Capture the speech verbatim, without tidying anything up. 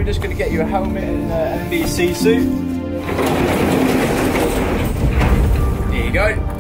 we're just going to get you a helmet and an N B C suit. There you go.